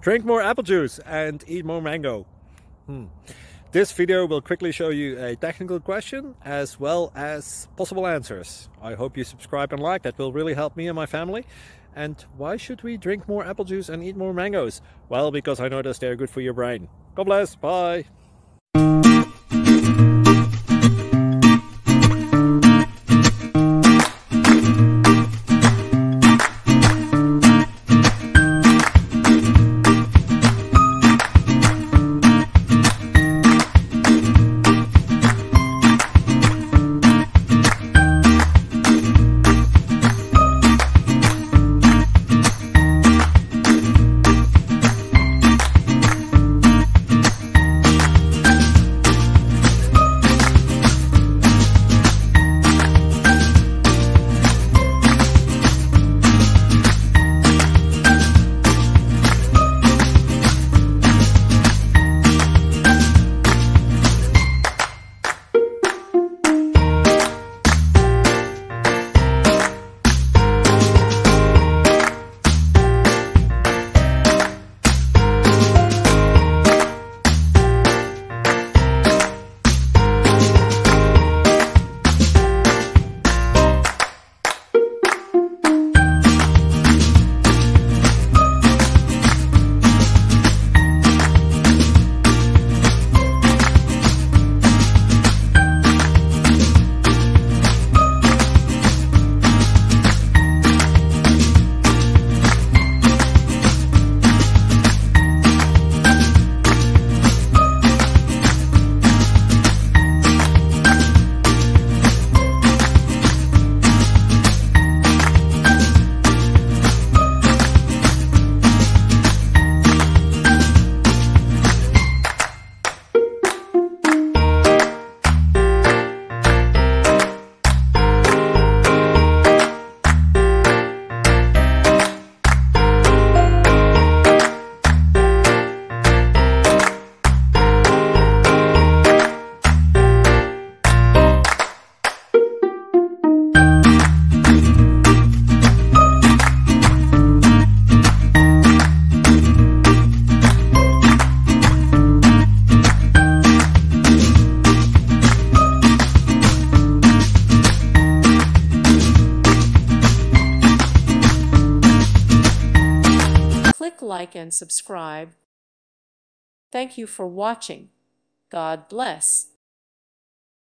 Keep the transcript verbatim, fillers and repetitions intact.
Drink more apple juice and eat more mango. Hmm. This video will quickly show you a technical question as well as possible answers. I hope you subscribe and like, that will really help me and my family. And why should we drink more apple juice and eat more mangoes? Well, because I noticed they're good for your brain. God bless, bye! Click like and subscribe. Thank you for watching. God bless.